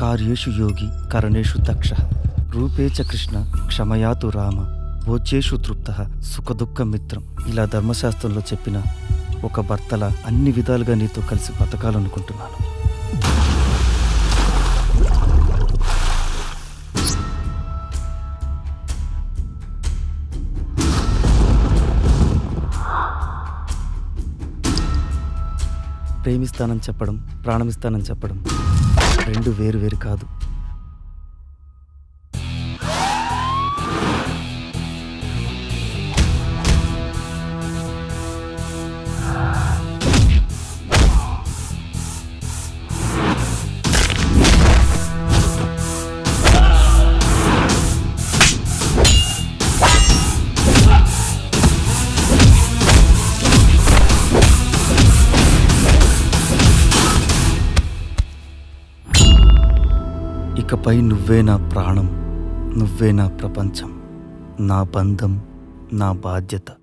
కార్యేషు యోగి కరణేషు దక్ష రూపే చ కృష్ణ క్షమయాతు రామ భోజ్యేషు తృప్త సుఖదుఃఖ మిత్రం. ఇలా ధర్మశాస్త్రంలో చెప్పిన ఒక భర్తలా అన్ని విధాలుగా నీతో కలిసి బతకాలనుకుంటున్నాను. ప్రేమిస్తానని చెప్పడం, ప్రాణమిస్తానని చెప్పడం రెండు వేరు వేరు కాదు. ఇకపై నువ్వే నా ప్రాణం, నువ్వే నా ప్రపంచం, నా బంధం, నా బాధ్యత.